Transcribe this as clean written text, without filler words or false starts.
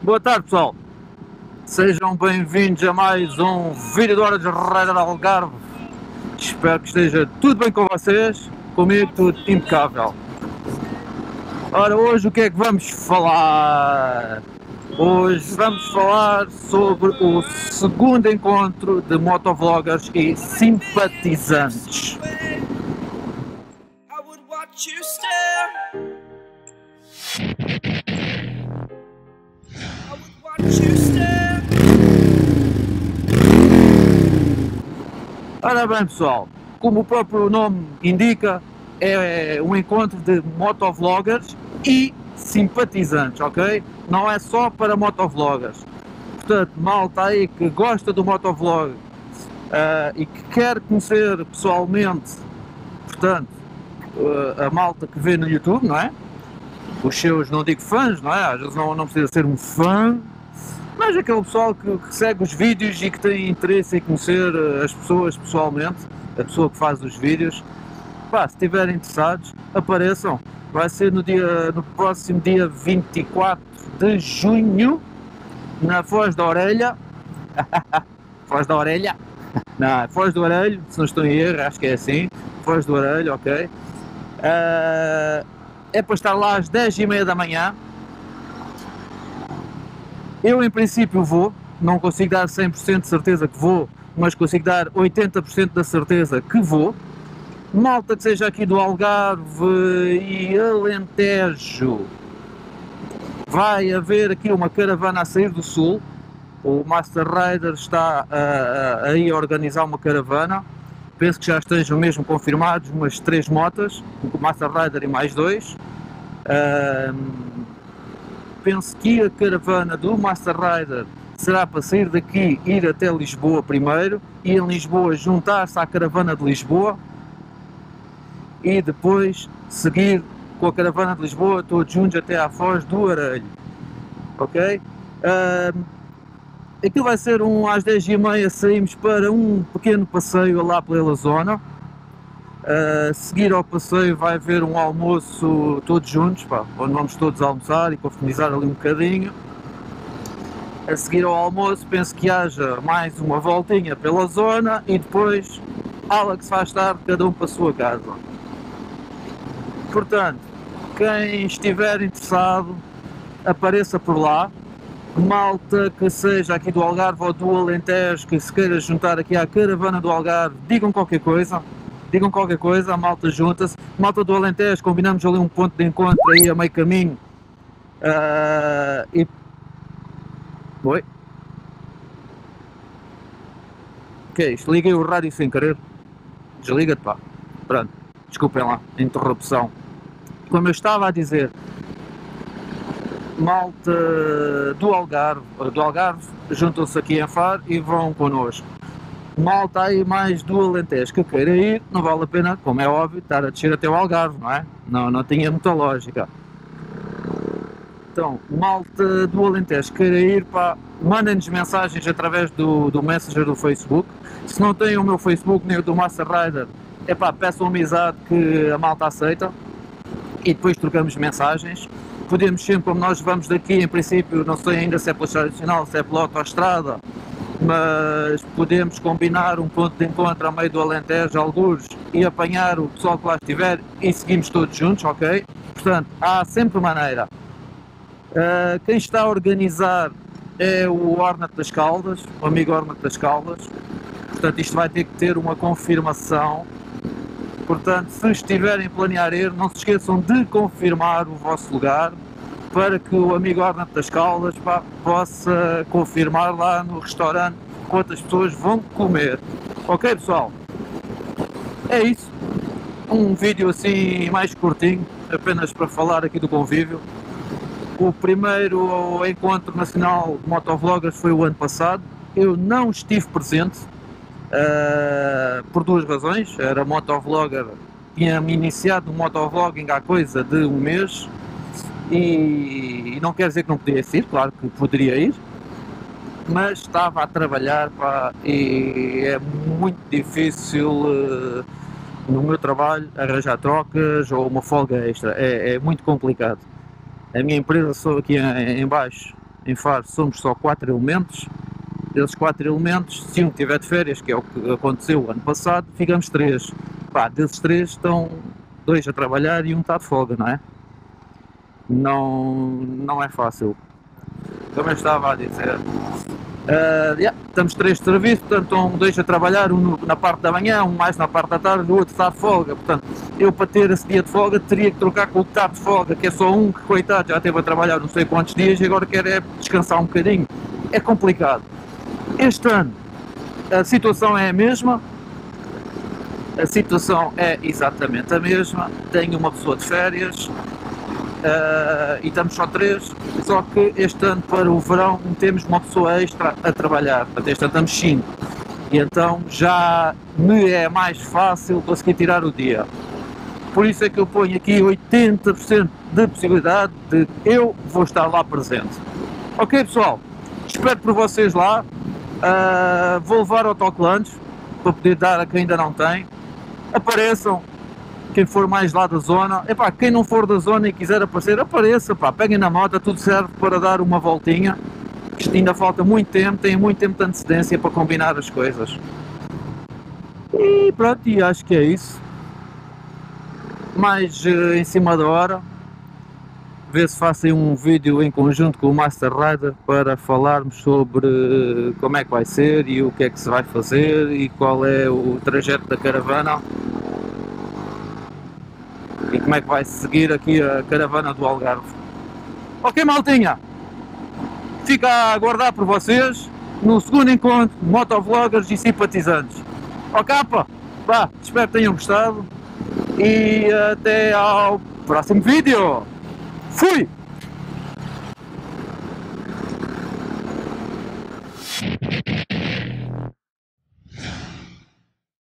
Boa tarde, pessoal. Sejam bem-vindos a mais um vídeo de Hora de Rider Algarve. Espero que esteja tudo bem com vocês. Comigo tudo impecável. Ora, hoje o que é que vamos falar? Hoje vamos falar sobre o segundo encontro de motovloggers e simpatizantes. Ora bem, pessoal, como o próprio nome indica, é um encontro de motovloggers e simpatizantes, ok? Não é só para motovloggers. Portanto, malta aí que gosta do motovlog e que quer conhecer pessoalmente, portanto, a malta que vê no YouTube, não é? Os seus, não digo fãs, não é? Às vezes não precisa ser um fã, mas aquele pessoal que segue os vídeos e que tem interesse em conhecer as pessoas pessoalmente, a pessoa que faz os vídeos. Pá, se estiverem interessados, apareçam. Vai ser no próximo dia 24 de junho, na Foz da Orelha. Foz da Orelha? Não, Foz do Orelho, se não estou em erro, acho que é assim. Foz do Orelho, ok. É para estar lá às 10h30 da manhã. Eu em princípio vou, não consigo dar 100% de certeza que vou, mas consigo dar 80% da certeza que vou. Malta que seja aqui do Algarve e Alentejo, vai haver aqui uma caravana a sair do sul. O Master Rider está aí a organizar uma caravana. Penso que já estejam mesmo confirmados umas 3 motas, o Master Rider e mais 2. Penso que a caravana do Master Rider será para sair daqui, ir até Lisboa primeiro, e em Lisboa juntar-se à caravana de Lisboa e depois seguir com a caravana de Lisboa todos juntos até à Foz do Orelho, ok? Aquilo vai ser às 10h30, saímos para um pequeno passeio lá pela zona. Seguir ao passeio vai haver um almoço todos juntos, pá, onde vamos todos almoçar e confraternizar ali um bocadinho. A seguir ao almoço penso que haja mais uma voltinha pela zona e depois ala que se faz tarde, cada um para a sua casa. Portanto, quem estiver interessado, apareça por lá. Malta que seja aqui do Algarve ou do Alentejo, que se queira juntar aqui à caravana do Algarve, digam qualquer coisa, a malta junta-se. Malta do Alentejo, combinamos ali um ponto de encontro aí a meio caminho. Oi? O que é isto? Liguei o rádio sem querer. Desliga-te, pá. Pronto, desculpem lá a interrupção. Como eu estava a dizer, malta do Algarve juntam-se aqui em Faro e vão connosco. Malta aí mais do Alentejo que queira ir, não vale a pena, como é óbvio, estar a descer até o Algarve, não é? Não tinha muita lógica. Então, malta do Alentejo que queira ir, pá, mandem-nos mensagens através do Messenger do Facebook. Se não têm o meu Facebook nem o do Master Rider, é pá, peçam amizade que a malta aceita e depois trocamos mensagens. Podemos sempre, como nós vamos daqui, em princípio, não sei ainda se é pela estrada nacional, se é pela autoestrada, mas podemos combinar um ponto de encontro ao meio do Alentejo, algures, e apanhar o pessoal que lá estiver e seguimos todos juntos, ok? Portanto, há sempre maneira. Quem está a organizar é o Ornat das Caldas, o amigo Ornat das Caldas. Portanto, isto vai ter que ter uma confirmação. Portanto, se estiverem a planear ir, não se esqueçam de confirmar o vosso lugar para que o amigo Ornat das Caldas, pá, possa confirmar lá no restaurante quantas pessoas vão comer. Ok, pessoal? É isso. Um vídeo assim mais curtinho, apenas para falar aqui do convívio. O primeiro encontro nacional de motovloggers foi o ano passado. Eu não estive presente. Por duas razões. Era motovlogger, tinha-me iniciado no motovlogging há coisa de um mês e não quer dizer que não podia ir, claro que poderia ir, mas estava a trabalhar, pá, e é muito difícil no meu trabalho arranjar trocas ou uma folga extra, é muito complicado. A minha empresa, sou aqui em baixo, em Faro somos só 4 elementos. Desses 4 elementos, se um tiver de férias, que é o que aconteceu ano passado, ficamos 3. Pá, desses 3 estão 2 a trabalhar e um está de folga, não é? Não é fácil. Como eu estava a dizer, estamos 3 de serviço, portanto estão 2 a trabalhar, um na parte da manhã, um mais na parte da tarde, o outro está de folga. Portanto, eu para ter esse dia de folga teria que trocar com o que está de folga, que é só um que, coitado, já esteve a trabalhar não sei quantos dias e agora quer descansar um bocadinho. É complicado. Este ano a situação é a mesma, a situação é exatamente a mesma. Tenho uma pessoa de férias, e estamos só 3, só que este ano para o verão temos uma pessoa extra a trabalhar, portanto este ano estamos 5, e então já me é mais fácil conseguir tirar o dia. Por isso é que eu ponho aqui 80% de possibilidade de eu vou estar lá presente. Ok pessoal, espero por vocês lá, vou levar autocolantes para poder dar a quem ainda não tem, apareçam. Quem for mais lá da zona, epá, quem não for da zona e quiser aparecer, apareça, pá, peguem na moto, tudo serve para dar uma voltinha, isto ainda falta muito tempo, tem muito tempo de antecedência para combinar as coisas. E pronto, e acho que é isso. Mais em cima da hora, ver se faço aí um vídeo em conjunto com o Master Rider para falarmos sobre como é que vai ser e o que é que se vai fazer e qual é o trajeto da caravana. E como é que vai seguir aqui a caravana do Algarve. Ok maltinha, fica a aguardar por vocês no segundo encontro de motovloggers e simpatizantes. Ok pá, vá, espero que tenham gostado e até ao próximo vídeo. Fui!